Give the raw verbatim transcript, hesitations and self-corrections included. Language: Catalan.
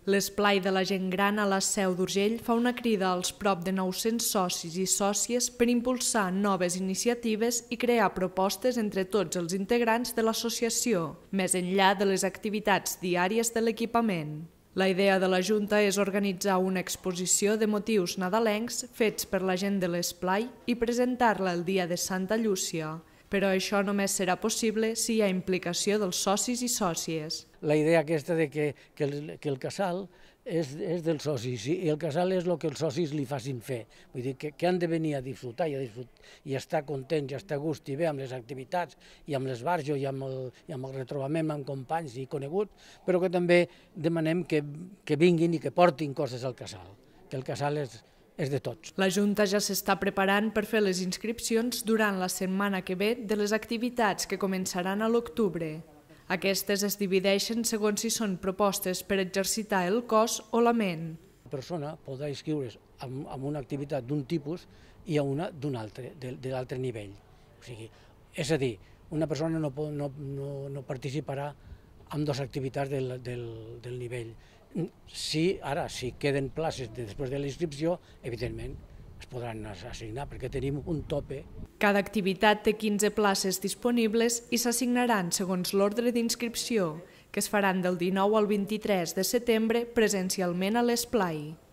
L'esplai de la gent gran a la Seu d'Urgell fa una crida als prop de nou-cents socis i sòcies per impulsar noves iniciatives i crear propostes entre tots els integrants de l'associació, més enllà de les activitats diàries de l'equipament. La idea de la Junta és organitzar una exposició de motius nadalencs fets per la gent de l'esplai i presentar-la el dia de Santa Llúcia. Però això només serà possible si hi ha implicació dels socis i sòcies. La idea aquesta de que, que, el, que el casal és, és dels socis i el casal és el que els socis li facin fer. Vull dir que, que han de venir a disfrutar i a, disfrutar, i a estar contents i a estar a gust i bé amb les activitats i amb l'esbarjo i, amb el, i amb el retrobament amb companys i coneguts, però que també demanem que, que vinguin i que portin coses al casal, que el casal és, és de tots. La Junta ja s'està preparant per fer les inscripcions durant la setmana que ve de les activitats que començaran a l'octubre. Aquestes es divideixen segons si són propostes per exercitar el cos o la ment. La persona podrà inscriure's en, en una activitat d'un tipus i a una d'un altre, de, de l'altre nivell. O sigui, és a dir, una persona no, no, no, no participarà en dues activitats del, del, del nivell. Si, ara, si queden places després de la inscripció, evidentment es podran assignar perquè tenim un tope. Cada activitat té quinze places disponibles i s'assignaran segons l'ordre d'inscripció, que es faran del dinou al vint-i-tres de setembre presencialment a l'esplai.